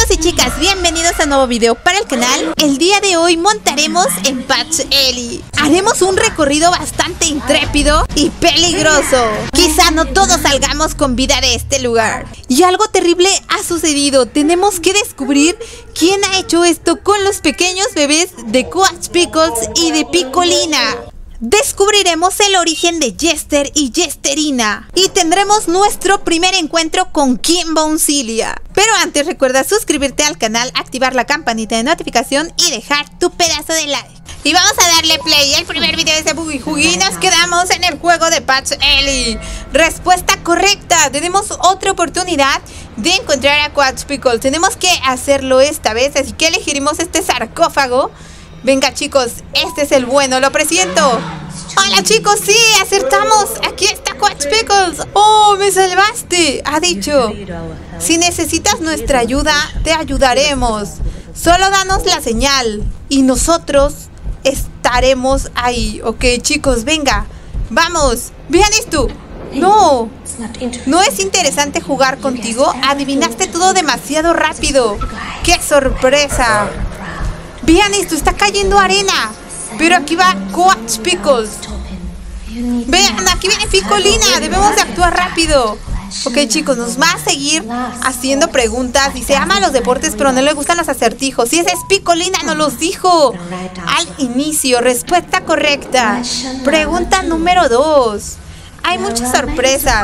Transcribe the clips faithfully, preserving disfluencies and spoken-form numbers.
Chicos y chicas, bienvenidos a un nuevo video para el canal. El día de hoy montaremos en Patch Ellie. Haremos un recorrido bastante intrépido y peligroso. Quizá no todos salgamos con vida de este lugar. Y algo terrible ha sucedido. Tenemos que descubrir quién ha hecho esto con los pequeños bebés de Coach Pickles y de Piccolina. Descubriremos el origen de Jester y Jesterina y tendremos nuestro primer encuentro con Kimboncilia. Pero antes recuerda suscribirte al canal, activar la campanita de notificación y dejar tu pedazo de like. Y vamos a darle play al primer video de este Boogie Huggy. Nos quedamos en el juego de Patch Ellie. Respuesta correcta. Tenemos otra oportunidad de encontrar a Coach Pickles. Tenemos que hacerlo esta vez, así que elegiremos este sarcófago. Venga chicos, este es el bueno, lo presiento. Hola chicos, sí, acertamos. Aquí está Coach Pickles. Oh, me salvaste. Ha dicho, si necesitas nuestra ayuda, te ayudaremos. Solo danos la señal y nosotros estaremos ahí. Ok chicos, venga, vamos. Vean esto. No, no es interesante jugar contigo. Adivinaste todo demasiado rápido. ¡Qué sorpresa! Vean esto, está cayendo arena. Pero aquí va Coach Pickles. Vean, aquí viene Piccolina. Debemos de actuar rápido. Ok chicos, nos va a seguir haciendo preguntas. Dice, ama los deportes pero no le gustan los acertijos. Si esa es Piccolina, nos los dijo al inicio. Respuesta correcta. Pregunta número dos. Hay muchas sorpresas.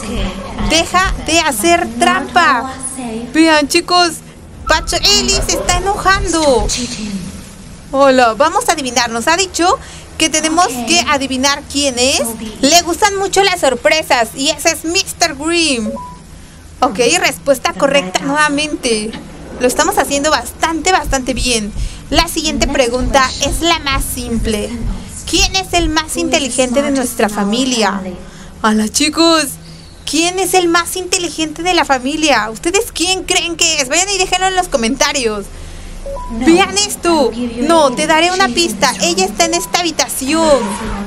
Deja de hacer trampa. Vean chicos, Patch Ellie se está enojando. Hola, vamos a adivinar. Nos ha dicho que tenemos que adivinar quién es. Le gustan mucho las sorpresas y ese es mister Grimm. Ok, respuesta correcta nuevamente. Lo estamos haciendo bastante, bastante bien. La siguiente pregunta es la más simple. ¿Quién es el más inteligente de nuestra familia? Hola chicos, ¿quién es el más inteligente de la familia? ¿Ustedes quién creen que es? Vayan y déjenlo en los comentarios. Vean esto. No, te daré una pista. Ella está en esta habitación.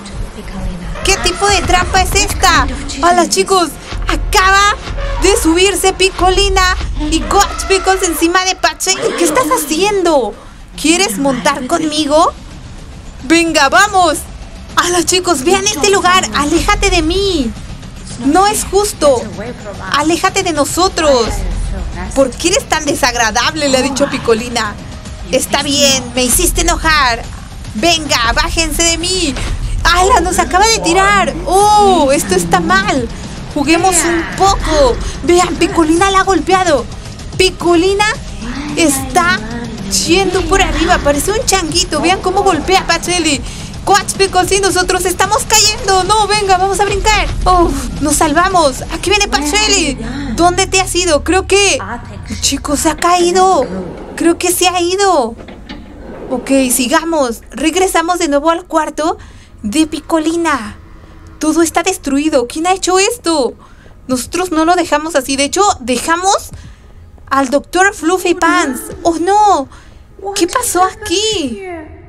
¿Qué tipo de trampa es esta? Hola chicos, acaba de subirse Piccolina y Coach Pickles encima de Patch Ellie. ¿Qué estás haciendo? ¿Quieres montar conmigo? Venga, vamos. Hola chicos, vean este lugar. Aléjate de mí. No es justo. Aléjate de nosotros. ¿Por qué eres tan desagradable? Le ha dicho Piccolina. Está bien, me hiciste enojar. Venga, bájense de mí. ¡Hala! Nos acaba de tirar. ¡Oh! Esto está mal. Juguemos un poco. Vean, Piccolina la ha golpeado. Piccolina está yendo por arriba. Parece un changuito. Vean cómo golpea a Patch Ellie. Coach Pickles y nosotros estamos cayendo. No, venga, vamos a brincar. Oh, nos salvamos. Aquí viene Patch Ellie. ¿Dónde te has ido? Creo que... Chicos, se ha caído. Creo que se ha ido. Ok, sigamos. Regresamos de nuevo al cuarto de Piccolina. Todo está destruido. ¿Quién ha hecho esto? Nosotros no lo dejamos así. De hecho, dejamos al doctor Fluffy Pants. Oh, no. ¿Qué pasó aquí?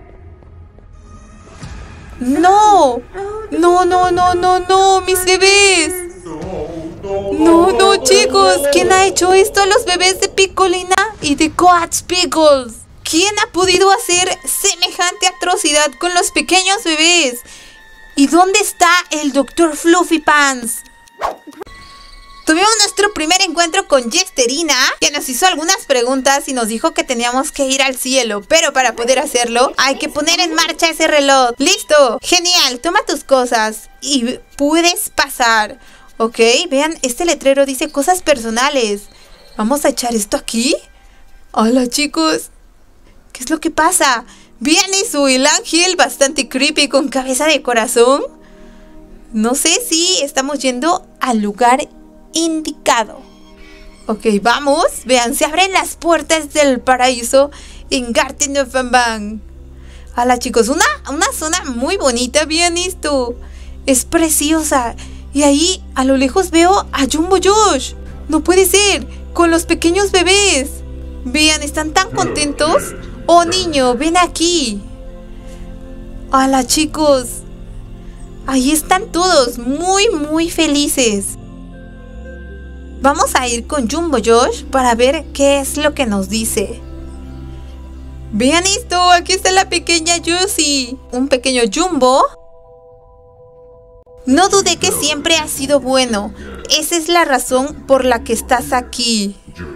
No, no, no, no, no, no, mis bebés. No, no, chicos, ¿quién ha hecho esto a los bebés de Piccolina y de Coach Pickles? ¿Quién ha podido hacer semejante atrocidad con los pequeños bebés? ¿Y dónde está el doctor Fluffy Pants? Tuvimos nuestro primer encuentro con Jesterina, que nos hizo algunas preguntas y nos dijo que teníamos que ir al cielo. Pero para poder hacerlo, hay que poner en marcha ese reloj. ¡Listo! Genial, toma tus cosas y puedes pasar. Ok, vean, este letrero dice cosas personales. ¿Vamos a echar esto aquí? Hola chicos, ¿qué es lo que pasa? Vean eso, el ángel bastante creepy con cabeza de corazón. No sé si estamos yendo al lugar indicado. Ok, vamos. Vean, se abren las puertas del paraíso en Garten of Banban. Hola chicos, una, una zona muy bonita. Vean esto, es preciosa. Y ahí a lo lejos veo a Jumbo Josh. No puede ser, con los pequeños bebés. Vean, están tan contentos. Oh niño, ven aquí. Hola chicos, ahí están todos muy muy felices. Vamos a ir con Jumbo Josh para ver qué es lo que nos dice. Vean esto, aquí está la pequeña Josie. Un pequeño Jumbo. No dudé que siempre has sido bueno. Esa es la razón por la que estás aquí.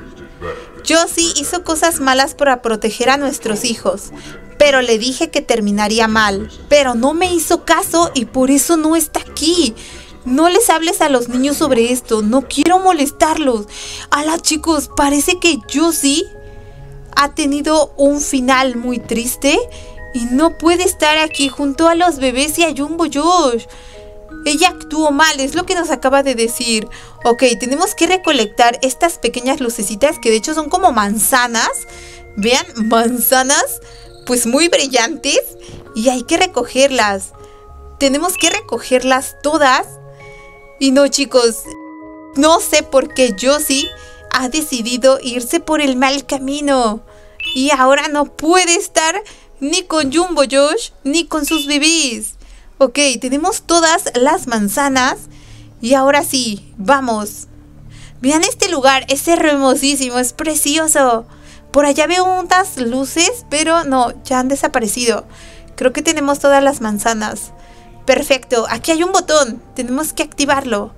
Josie hizo cosas malas para proteger a nuestros hijos, pero le dije que terminaría mal. Pero no me hizo caso y por eso no está aquí. No les hables a los niños sobre esto. No quiero molestarlos. Ala, chicos, parece que Josie ha tenido un final muy triste y no puede estar aquí junto a los bebés y a Jumbo Josh. Ella actuó mal, es lo que nos acaba de decir. Ok, tenemos que recolectar estas pequeñas lucecitas que de hecho son como manzanas. Vean, manzanas pues muy brillantes y hay que recogerlas. Tenemos que recogerlas todas. Y no, chicos, no sé por qué Josie ha decidido irse por el mal camino. Y ahora no puede estar ni con Jumbo Josh ni con sus bebés. Ok, tenemos todas las manzanas. Y ahora sí, vamos. Vean este lugar, es hermosísimo, es precioso. Por allá veo unas luces, pero no, ya han desaparecido. Creo que tenemos todas las manzanas. Perfecto, aquí hay un botón. Tenemos que activarlo.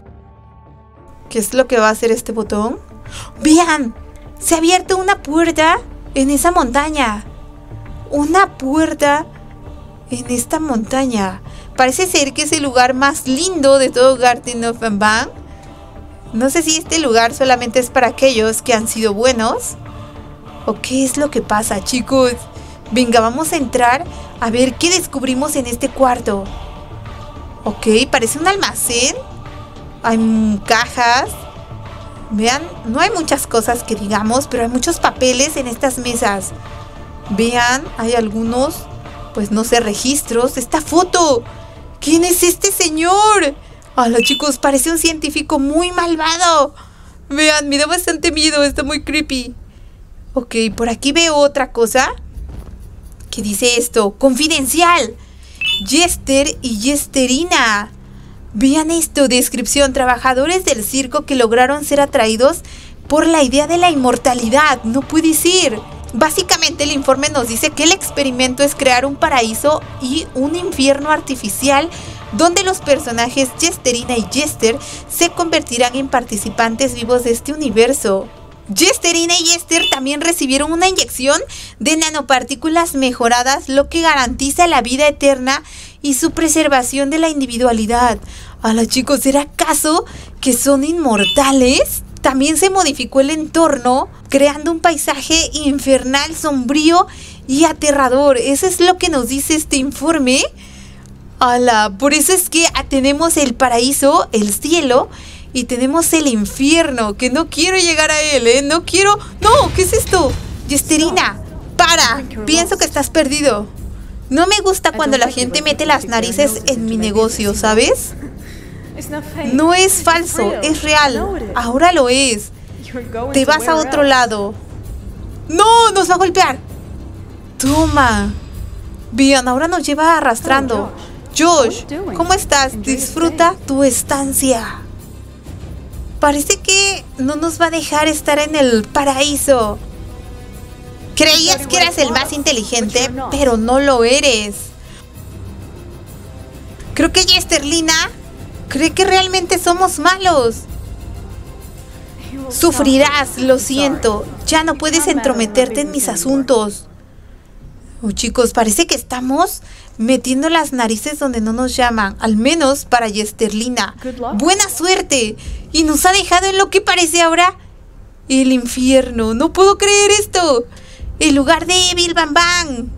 ¿Qué es lo que va a hacer este botón? Vean, se ha abierto una puerta en esa montaña. Una puerta en esta montaña. Parece ser que es el lugar más lindo de todo Garten of Banban. No sé si este lugar solamente es para aquellos que han sido buenos. ¿O qué es lo que pasa, chicos? Venga, vamos a entrar a ver qué descubrimos en este cuarto. Ok, parece un almacén. Hay cajas. Vean, no hay muchas cosas que digamos, pero hay muchos papeles en estas mesas. Vean, hay algunos, pues no sé, registros. Esta foto. ¿Quién es este señor? Hola, chicos, parece un científico muy malvado. Vean, me da bastante miedo, está muy creepy. Ok, por aquí veo otra cosa que dice esto, confidencial. Jester y Jesterina. Vean esto, descripción, trabajadores del circo que lograron ser atraídos por la idea de la inmortalidad. No puede ser. Básicamente el informe nos dice que el experimento es crear un paraíso y un infierno artificial donde los personajes Jesterina y Jester se convertirán en participantes vivos de este universo. Jesterina y Jester también recibieron una inyección de nanopartículas mejoradas, lo que garantiza la vida eterna y su preservación de la individualidad. Hola, chicos, ¿será acaso que son inmortales? También se modificó el entorno, creando un paisaje infernal, sombrío y aterrador. Eso es lo que nos dice este informe. ¡Hala! Por eso es que tenemos el paraíso, el cielo, y tenemos el infierno, que no quiero llegar a él, ¿eh? No quiero... ¡No! ¿Qué es esto? Jesterina, para. Pienso que estás perdido. No me gusta cuando la gente mete las narices en mi negocio, ¿sabes? No es falso, es real. Ahora lo es. Te vas a otro lado. ¡No! ¡Nos va a golpear! Toma. Bien, ahora nos lleva arrastrando. Josh, ¿cómo estás? Disfruta tu estancia. Parece que no nos va a dejar estar en el paraíso. Creías que eras el más inteligente, pero no lo eres. Creo que Jesterina cree que realmente somos malos. Sufrirás, lo siento. Ya no puedes entrometerte en mis asuntos. Oh, chicos, parece que estamos metiendo las narices donde no nos llaman. Al menos para Jesterina. Buena suerte. Y nos ha dejado en lo que parece ahora el infierno. No puedo creer esto. El lugar de Evil Banban.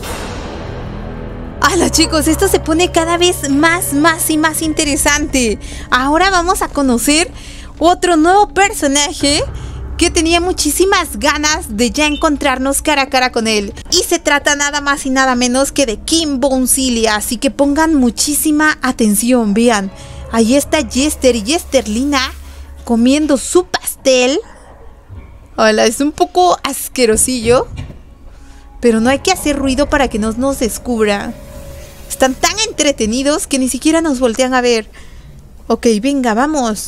¡Hala, chicos! Esto se pone cada vez más, más y más interesante. Ahora vamos a conocer otro nuevo personaje que tenía muchísimas ganas de ya encontrarnos cara a cara con él. Y se trata nada más y nada menos que de Kim Bouncilia. Así que pongan muchísima atención. Vean, ahí está Jester y Jesterina comiendo su pastel. Hola, es un poco asquerosillo, pero no hay que hacer ruido para que no nos descubra. Están tan entretenidos que ni siquiera nos voltean a ver. Ok, venga, vamos.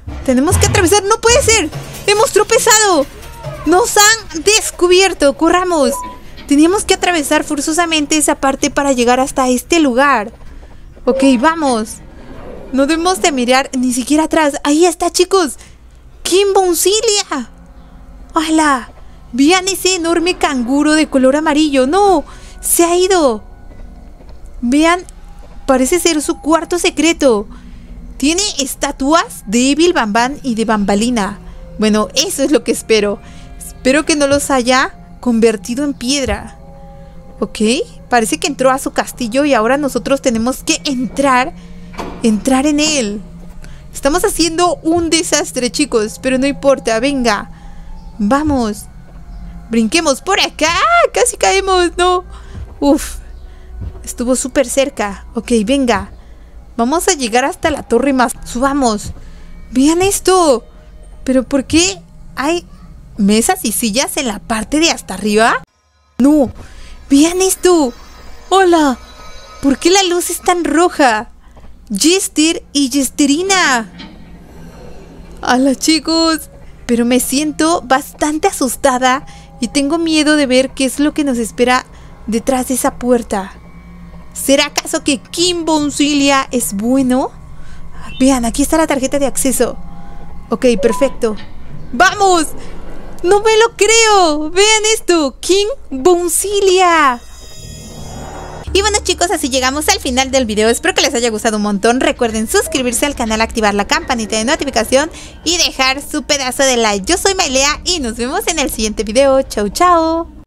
Tenemos que atravesar. ¡No puede ser! ¡Hemos tropezado! ¡Nos han descubierto! ¡Corramos! Teníamos que atravesar forzosamente esa parte para llegar hasta este lugar. Ok, vamos. No debemos de mirar ni siquiera atrás. ¡Ahí está, chicos! ¡Quimboncilia! ¡Hala! Vean ese enorme canguro de color amarillo. ¡No! ¡Se ha ido! Vean, parece ser su cuarto secreto. Tiene estatuas de Evil Bambán y de Bambalina. Bueno, eso es lo que espero. Espero que no los haya convertido en piedra. Ok, parece que entró a su castillo y ahora nosotros tenemos que entrar, entrar en él. Estamos haciendo un desastre, chicos, pero no importa, venga. Vamos. Brinquemos por acá. Casi caemos, no. Uf, estuvo súper cerca. Ok, venga. Vamos a llegar hasta la torre más. Subamos. Vean esto. ¿Pero por qué hay mesas y sillas en la parte de hasta arriba? No. Vean esto. Hola. ¿Por qué la luz es tan roja? Jester y Jesterina. Hola, chicos. Pero me siento bastante asustada y tengo miedo de ver qué es lo que nos espera detrás de esa puerta. ¿Será acaso que Quimboncilia es bueno? Vean, aquí está la tarjeta de acceso. Ok, perfecto. ¡Vamos! ¡No me lo creo! ¡Vean esto! ¡Quimboncilia! Y bueno, chicos, así llegamos al final del video. Espero que les haya gustado un montón. Recuerden suscribirse al canal, activar la campanita de notificación y dejar su pedazo de like. Yo soy Mailea y nos vemos en el siguiente video. Chau, chau.